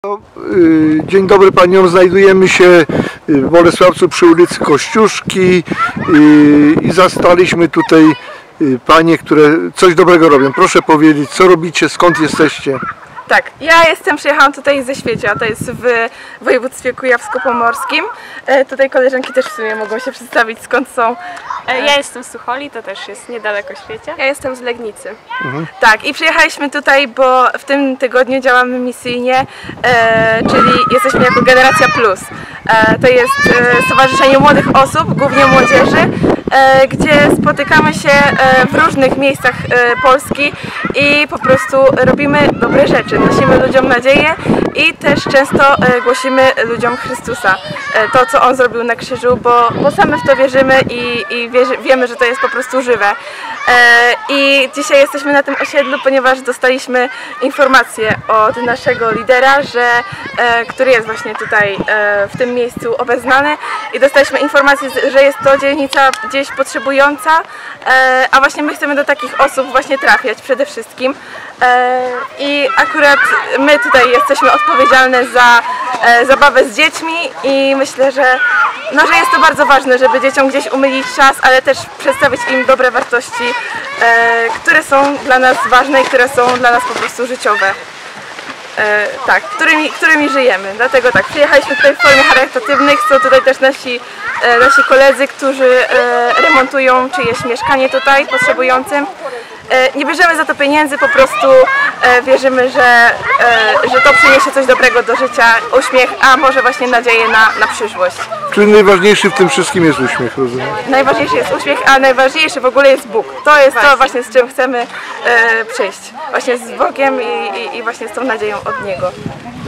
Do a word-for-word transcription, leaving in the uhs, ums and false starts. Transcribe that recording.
Dzień dobry Paniom, znajdujemy się w Bolesławcu przy ulicy Kościuszki i zastaliśmy tutaj Panie, które coś dobrego robią. Proszę powiedzieć, co robicie, skąd jesteście? Tak, ja jestem, przyjechałam tutaj ze Świecia, to jest w województwie kujawsko-pomorskim. E, tutaj koleżanki też w sumie mogą się przedstawić, skąd są. E, ja jestem z Sucholi, to też jest niedaleko Świecia. Ja jestem z Legnicy. Mhm. Tak, i przyjechaliśmy tutaj, bo w tym tygodniu działamy misyjnie, e, czyli jesteśmy jako Generacja Plus. E, to jest e, Stowarzyszenie Młodych Osób, głównie młodzieży, e, gdzie spotykamy się e, w różnych miejscach e, Polski i po prostu robimy dobre rzeczy. Nosimy ludziom nadzieję i też często e, głosimy ludziom Chrystusa. E, to, co On zrobił na krzyżu, bo, bo same w to wierzymy i, i wierzy, wiemy, że to jest po prostu żywe. E, I dzisiaj jesteśmy na tym osiedlu, ponieważ dostaliśmy informację od naszego lidera, że, e, który jest właśnie tutaj e, w tym miejscu obeznany, i dostaliśmy informację, że jest to dzielnica gdzieś potrzebująca, e, a właśnie my chcemy do takich osób właśnie trafiać przede wszystkim. E, I akurat my tutaj jesteśmy odpowiedzialne za e, zabawę z dziećmi i myślę, że, no, że jest to bardzo ważne, żeby dzieciom gdzieś umylić czas, ale też przedstawić im dobre wartości, e, które są dla nas ważne i które są dla nas po prostu życiowe. E, tak, którymi, którymi żyjemy. Dlatego tak, przyjechaliśmy tutaj w formie charytatywnych, są tutaj też nasi, e, nasi koledzy, którzy e, remontują czyjeś mieszkanie tutaj potrzebującym. E, nie bierzemy za to pieniędzy, po prostu e, wierzymy, że, e, że to przyniesie coś dobrego do życia, uśmiech, a może właśnie nadzieję na, na przyszłość. Czyli najważniejszy w tym wszystkim jest uśmiech, rozumiem? Najważniejszy jest uśmiech, a najważniejszy w ogóle jest Bóg. To jest właśnie to właśnie, z czym chcemy e, przyjść. Właśnie z Bogiem i, i, i właśnie z tą nadzieją od Niego.